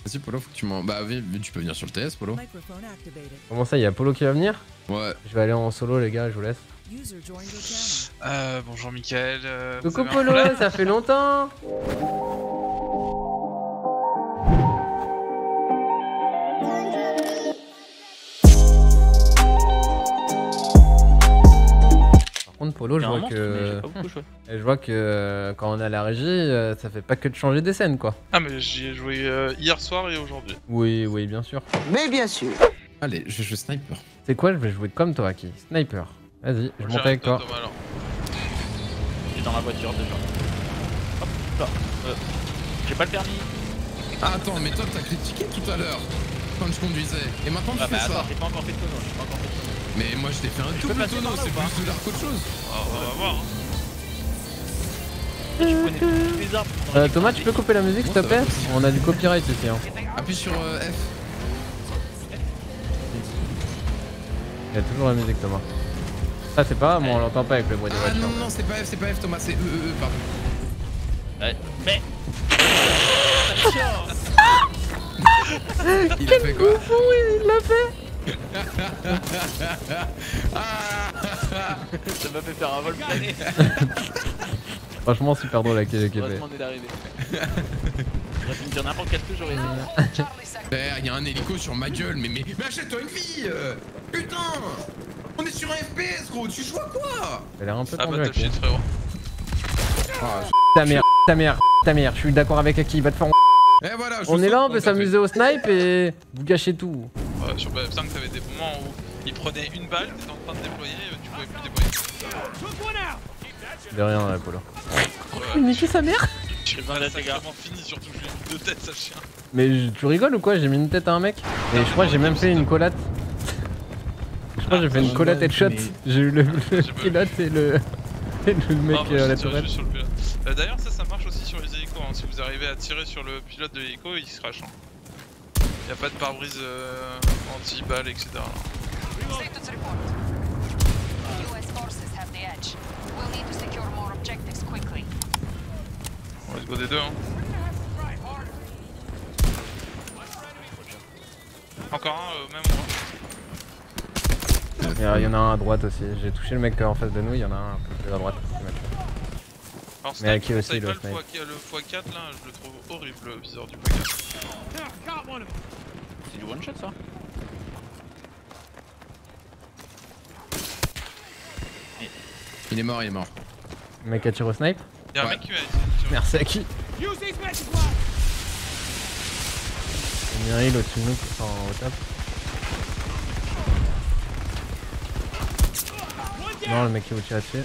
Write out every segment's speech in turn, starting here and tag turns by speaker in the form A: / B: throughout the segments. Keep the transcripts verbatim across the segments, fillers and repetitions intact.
A: Vas-y Polo, faut que tu m'en... Bah oui, tu peux venir sur le T S Polo.
B: Comment ça, il y a Polo qui va venir?
A: Ouais.
B: Je vais aller en solo les gars, je vous laisse.
C: Euh, bonjour Mickaël. Euh,
B: Coucou Polo, ça fait longtemps. Par contre Polo, je vois que... je vois que quand on est à la régie, ça fait pas que de changer des scènes quoi.
C: Ah mais j'y ai joué euh, hier soir et aujourd'hui.
B: Oui, oui, bien sûr.
D: Mais bien sûr.
A: Allez, je joue sniper.
B: C'est quoi, je vais jouer comme toi, Aki. Sniper. Vas-y, je monte avec toi.
E: Il est dans la voiture déjà. Hop là. Euh, J'ai pas le permis.
A: Ah attends, mais toi t'as critiqué tout à l'heure quand je conduisais. Et maintenant tu
E: ah,
A: fais
E: bah,
A: ça.
E: Attends, j'ai pas encore fait de tonneau. J'ai pas encore fait de tonneau.
A: Mais moi je t'ai fait un
E: je
A: double tonneau, c'est plus de l'art qu'autre chose.
C: Oh, on va voir. Hein.
E: Je connais tous les arbres.
B: Euh, Thomas, tu peux couper la musique s'il te plaît? On a du copyright ici. Hein.
A: Appuie sur euh, F.
B: Il y a toujours la musique, Thomas. Ça, c'est pas, moi on l'entend pas avec le bruit des
A: Ah
B: voitures.
A: non, non, c'est pas F, c'est pas F Thomas, c'est E, E, E, pardon.
E: Ouais, mais.
A: Il a fait quoi?
B: Il l'a fait.
E: Ça m'a fait faire un vol plané.
B: Franchement, super drôle avec les
E: Heureusement on est arrivé. J'aurais pu me dire n'importe quel truc, j'aurais dit.
A: Père, il y a un hélico sur ma gueule, mais mais, mais achète-toi une vie euh. Putain. On est sur un F P S gros, tu joues à quoi?
B: Ça a l'air un peu
C: Ah
B: tendu
C: bah
B: avec lui.
C: t'as frérot.
A: Ah,
B: Ta mère, ta mère, ta mère, je suis d'accord avec Aki, va te faire.
A: et voilà, je
B: On est là, on
A: saute,
B: peut s'amuser au snipe et vous gâchez tout.
C: Ouais, sur B F cinq t'avais des moments où il prenait une balle, t'étais en train de déployer, tu pouvais plus déployer.
B: De rien, là, Polo.
C: Ouais,
B: Mais qui sa mère?
C: je suis sacrément fini, surtout que je lui ai mis deux têtes, ça chien.
B: Mais tu rigoles ou quoi? J'ai mis une tête à un mec. Et je crois que j'ai même fait une collate. Je crois que j'ai fait une collate headshot. J'ai eu le, le pilote et le, et le mec
C: Ah, moi,
B: à la
C: je tire
B: tourelle.
C: juste sur le pilote. Euh, D'ailleurs ça ça marche aussi sur les hélicos, hein. Si vous arrivez à tirer sur le pilote de l'hélico, il se crache. Hein. Y'a pas de pare-brise euh, anti-balle, et cetera. On va se go des deux hein. Encore un euh, même endroit.
B: Il y en a un à droite aussi. J'ai touché le mec en face de nous, il y en a un un peu plus à droite.
C: Alors
B: Mais à qui aussi,
C: le
B: le
C: fois,
B: snipe.
C: le fois quatre là, je le trouve horrible le viseur du fois quatre.
E: C'est du one shot ça.
A: Il est mort, il est mort.
B: Le mec a tiré au snipe.
C: Y'a un
A: Ouais.
C: mec qui m'a dit.
B: Merci à qui? Il y a un heal au-dessus de nous, enfin au top. Non, le mec qui vous tire dessus.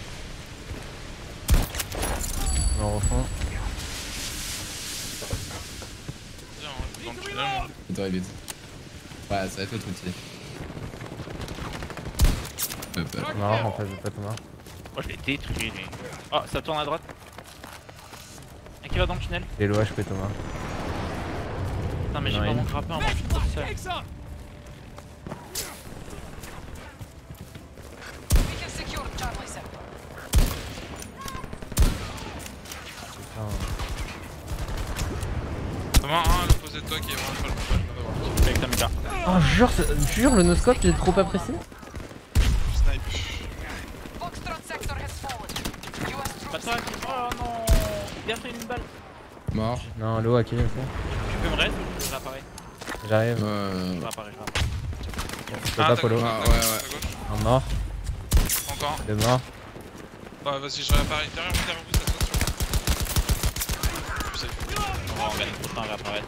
B: On refond.
C: Viens, dans le tunnel. moi.
A: Il t'arrive vite. Ouais, ça va être autre outil. Hop, hop.
B: Mort en face de toi, Thomas.
E: Moi je l'ai détruit lui. Oh, ça tourne à droite. Un qui va dans le tunnel.
B: Il est low H P, Thomas.
E: Putain, mais j'ai
B: Non,
E: pas
B: il-
E: mon grappin, moi je suis trop seul.
B: Putain.
C: Thomas, un à l'opposé de toi qui est vraiment pas le combat.
E: Avec ta méca.
B: Oh, jure, jure, le noscope il est trop pas précis.
C: Snipe.
E: Pas toi qui. Oh non. Bien fait une balle.
A: Mort.
B: Non, l'eau à qui aussi.
E: Tu peux me reste ou je réapparais?
B: J'arrive.
A: Euh...
E: Je réapparais, je réapparais.
B: Je peux
C: Ah,
B: pas
C: t'as
B: Polo.
C: gauche,
A: Ah,
C: t'as
A: ouais,
C: gauche,
A: ouais.
C: t'as gauche.
B: Un mort,
C: Encore.
B: deux morts.
C: Bah vas-y, je réapparais. Derrière vous, derrière vous, ça saute sur vous.
E: On va en gagner trop de temps à réapparaître.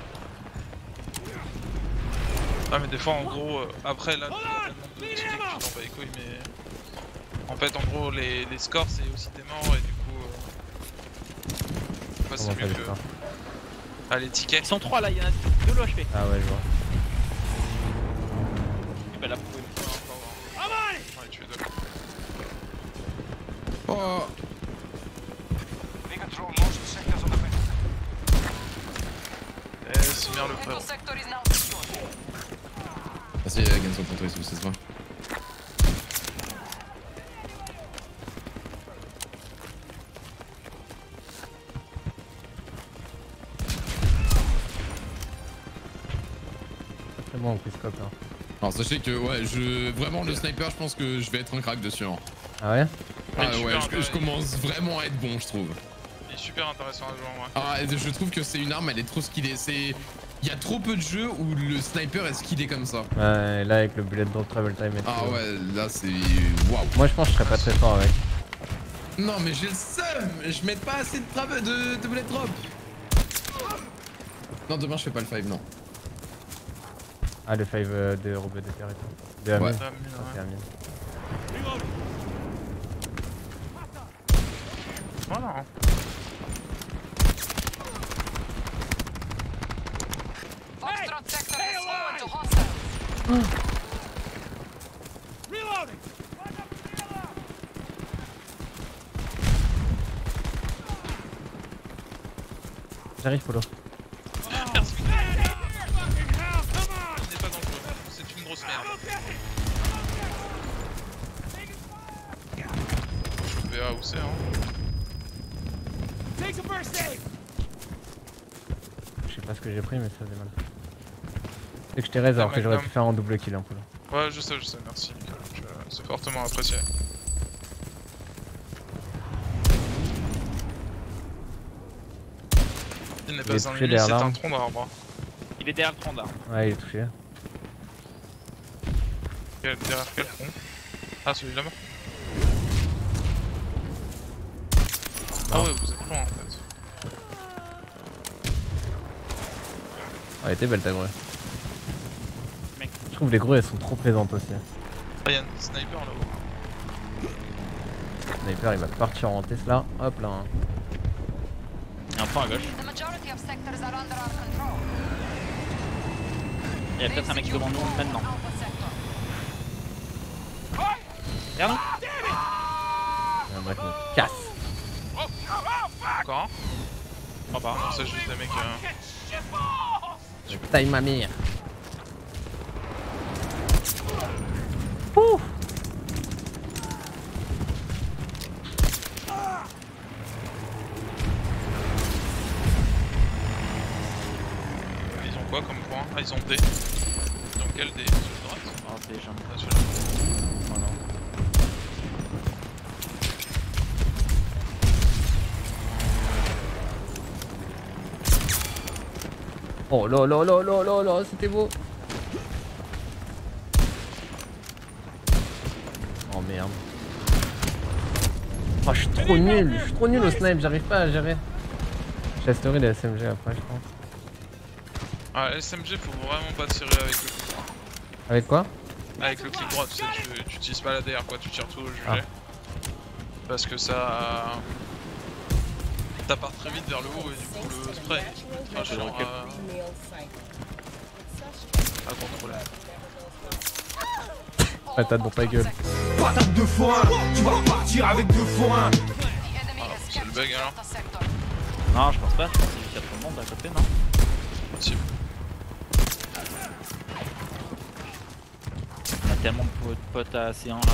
C: Ah mais des fois en gros, euh, après là, il y a tellement de tickets que tu t'en bats les couilles, mais... En fait en gros, les, les scores c'est aussi tes morts et du coup... Euh... Bah, c'est
B: Comment ça
C: mieux
B: les
C: que...
B: faire?
C: Ah les tickets.
E: Ils sont trois là, il y en a deux low H P.
B: Ah ouais, je vois.
E: Et bah là, vous pouvez me faire encore.
C: J'en ai tué deux.
A: Oh.
C: Eh, c'est bien le frère.
A: Vas-y, gagne son contrôle, ça se voit.
B: très bon en quickscope. Hein.
A: Alors sachez que ouais, je vraiment le sniper, je pense que je vais être un crack dessus. Hein.
B: Ah ouais?
A: Ah ouais, je, je commence vraiment à être bon, je trouve.
C: Il est super intéressant à jouer en vrai.
A: Ah, je trouve que c'est une arme, elle est trop skillée. C'est, il y a trop peu de jeux où le sniper est skillé comme ça.
B: Ouais, là avec le bullet drop travel time et tout.
A: Ah ouais, là c'est waouh.
B: Moi je pense que je serais pas très fort avec.
A: Non mais j'ai le seum, je mets pas assez de travel de, de bullet drop. Non, demain je fais pas le five, non.
B: Ah, le five euh, de Robert de Terre et tout. De Amine.
A: Ouais.
B: Ah, c'est Amine.
C: Voilà.
D: Foxtrot sector is forward to hostiles.
F: Reloading!
B: J'arrive, Polo.
C: Merci. Il n'est pas dangereux, c'est une grosse merde. Je verrai où c'est, hein.
F: Take a first aid!
B: Je sais pas ce que j'ai pris, mais ça faisait mal. C'est que je t'ai raise alors que j'aurais pu faire un double kill, hein, Polo.
C: Ouais, je sais, je sais, merci. Je... C'est fortement apprécié. Il n'est
B: Il est
C: pas un
B: touché
C: ennemi,
B: derrière
C: c'est
B: l'arbre.
C: un tronc d'arbre.
E: Il est derrière le tronc d'arbre.
B: Ouais, il est touché.
C: Quel- Derrière quel tronc? Ah, celui là-bas. Ah ouais, vous êtes loin en fait.
B: Ah, elle était belle ta grue.
E: Mec.
B: Je trouve les grues elles sont trop présentes aussi.
C: Ah, y'a un sniper là-haut.
B: Sniper il va partir en Tesla. Hop là. Hein.
E: Il y a un point à gauche.
D: The majority of sectors are under our control.
E: Il y a peut-être un mec devant nous maintenant.
D: Alpha sector.
E: Derrière nous.
B: Il y a un mec qui me casse.
C: Encore un?
E: Je crois pas.
C: Non, c'est juste des mecs. Euh...
B: Je taille ma mère. Ouh.
C: Ils ont quoi comme point? Ah, ils ont D. Ils ont quel D? Sur la droite?
E: Oh, déjà.
C: Ah, celui-là.
E: Voilà.
B: Oh là là là là là là, c'était beau. Oh merde. Oh, je suis trop nul, je suis trop nul au snipe, j'arrive pas à gérer. Je testerai les S M G après, je pense.
C: Ah, S M G, faut vraiment pas tirer avec le clic droit.
B: Avec quoi?
C: Avec le clic droit, tu sais, tu, tu utilises pas la D R quoi, tu tires tout au jugé.
B: Ah.
C: Parce que ça. Ça part très vite vers le haut et du coup le spray il sera chiant à... à contrôler.
B: Patate dans ta gueule.
F: Patate de foin! Tu vas partir avec de foin!
D: The enemy
C: Ah,
D: has
C: c'est le bug,
D: captured
C: alors.
D: Alpha sector.
E: Non, je pense pas. Je pense qu'il y a tout le monde à côté, non?
C: Possible.
E: On a tellement de potes, potes à C un là.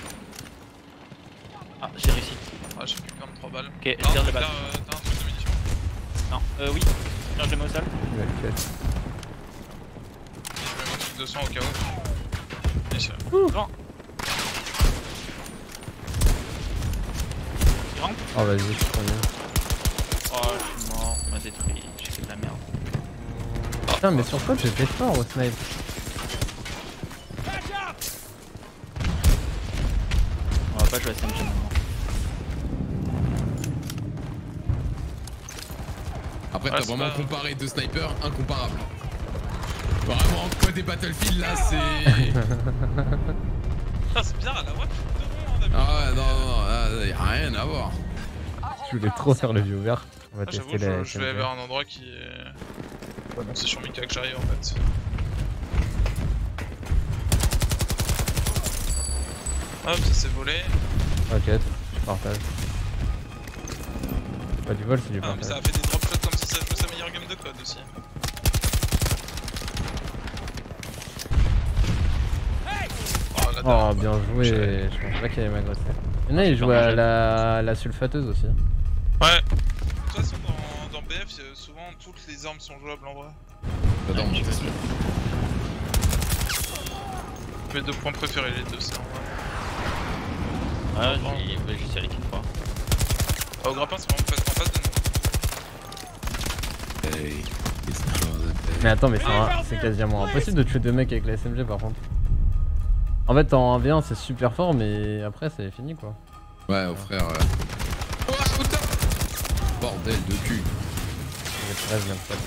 E: Ah, j'ai réussi.
C: Ah, j'ai plus vingt-trois balles.
E: Ok, je
C: Non,
E: tire de
C: t'as
E: balle.
C: euh, t'as un truc de munitions?
E: Non, euh, oui. Tiens, je le mets au sol.
B: Il va le cut.
C: Je mets mon truc de sang au cas où. Et ça.
E: Grand. Il rentre.
B: Oh vas-y, je suis trop nul.
E: Oh, je suis mort. On m'a détruit. J'ai fait de la merde.
B: Putain, mais sur quoi j'étais fort au snipe?
E: On va pas jouer à S M G maintenant.
A: Après,
C: Ouais,
A: t'as
C: c'est
A: vraiment
C: pas-
A: comparé deux snipers incomparable. Vraiment, côté Battlefield là, c'est.
C: Ah, c'est bien, la voix, je suis devant, on a vu.
A: Ah ouais, non, non, non, là, y a rien à voir.
B: Je voulais trop faire le viewer. On va
C: Ah, j'avoue,
B: tester les
C: je, je vais
B: S M G.
C: vers un endroit qui est. Bon, c'est sur Mika que j'arrive en fait. Hop, ça s'est volé.
B: T'inquiète, je partage. C'est pas du vol, c'est du
C: Ah, mais ça
B: partage.
C: a fait des drop shots comme si ça jouait sa meilleure game de code aussi. Oh, la
B: Oh,
C: dalle,
B: bien
C: quoi.
B: joué.
C: J'ai-
B: Je pensais pas qu'il allait m'agresser. Il y en a, ils
E: Super
B: jouent à
E: bien
B: la... la sulfateuse aussi.
C: Ouais. De toute façon, dans, dans B F, euh, souvent toutes les armes sont jouables en vrai.
A: J'adore mon sûr.
C: Mes deux points préférés, les deux, c'est en vrai.
E: Ouais, j'ai bah, j'ai serré qu'une fois.
C: Ah, au grappin, c'est vraiment en face de nous.
A: Hey, it's not all that bad.
B: Mais attends, mais c'est quasiment impossible de tuer deux mecs avec la S M G par contre. En fait, en un v un c'est super fort, mais après c'est fini quoi.
A: Ouais, oh frère. Euh... Oh putain! Bordel de cul.
B: J'ai treize, bien fait.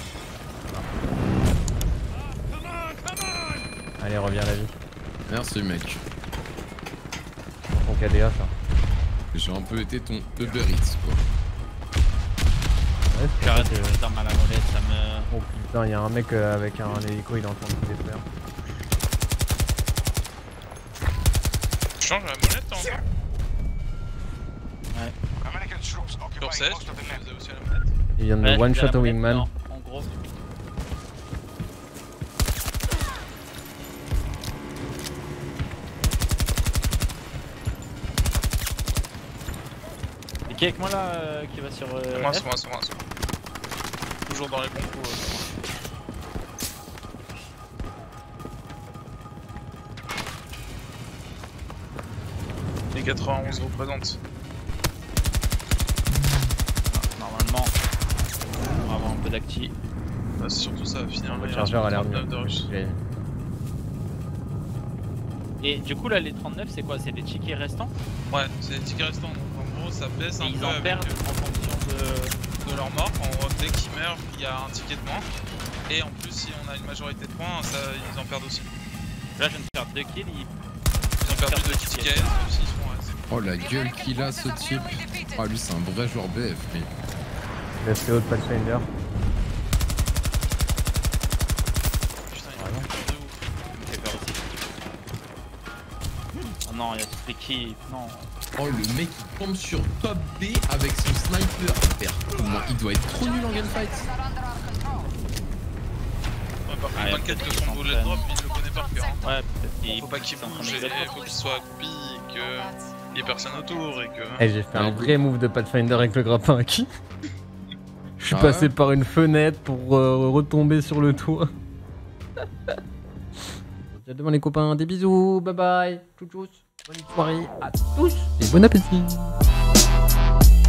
B: Allez, reviens à la vie.
A: Merci mec.
B: Ton K D A ça.
A: J'ai un peu été ton Uber Eats quoi.
B: Ouais, c'est
E: J'arrête
B: vrai
E: de
B: que-
E: putain mal à la molette, ça me.
B: Oh putain, y'a un mec euh, avec un hélico, il est en train de tout détruire.
C: Je change la molette en vrai.
E: Ouais.
C: Sur seize, vous avez aussi la molette.
B: Il vient de
E: Ouais,
B: one
E: j'ai
B: shot
E: la
B: au
E: molette,
B: wingman.
E: non, en gros. Et qui est avec moi là euh, qui va sur. Euh,
C: C'est moi,
E: F
C: c'est moi, c'est moi, c'est moi. Toujours dans les bons coups. Euh, c'est moi. Les quatre-vingt-onze représentent.
E: Normalement, on va avoir un peu d'acti.
C: Bah, c'est surtout ça, finir
B: Le
C: le
B: chargeur a l'air
C: trente-neuf de
B: mieux.
C: rush.
B: Il est-
E: Et du coup là les trente-neuf c'est quoi? C'est les tickets restants?
C: Ouais, c'est les tickets restants. Donc en gros, ça baisse
E: Et
C: un
E: ils
C: peu
E: en
C: avec,
E: perdent
C: euh,
E: en fonction de...
C: de leur mort. En gros, dès qu'ils meurent, il y a un ticket de moins. Et en plus, si on a une majorité de points, ça, ils en perdent aussi.
E: Là je viens de faire deux kills, ils...
C: Ils ont perdu deux tickets, aussi ils sont restés.
A: Oh la gueule qu'il a ce type. Oh lui c'est un vrai joueur B F mais.
B: Le C O de Pathfinder.
C: Putain, il y a un truc de ouf.
E: Ça me fait peur aussi. Oh non, il y a toutes les kills, non.
A: Oh le mec il tombe sur top B avec son sniper. Frère, comment il doit être trop nul en gunfight.
C: Ouais, par contre,
E: Ah,
C: t'inquiète
E: peut-être
C: que
E: qu'il
C: son bullet drop, il le connaît par cœur. Hein.
E: Ouais, peut-être qu'il...
C: Faut pas qu'il
E: c'est en train
C: bouge,
E: de
C: et
E: battre.
C: faut qu'il soit accroupi, et qu'il y ait personne autour, et que...
B: Eh, j'ai fait un vrai move de Pathfinder avec le grappin acquis. Je suis
A: Ah
B: passé
A: ouais
B: par une fenêtre pour euh, retomber sur le toit. Je demande les copains des bisous, bye bye, tchou tchous, bonne soirée à tous et bon appétit.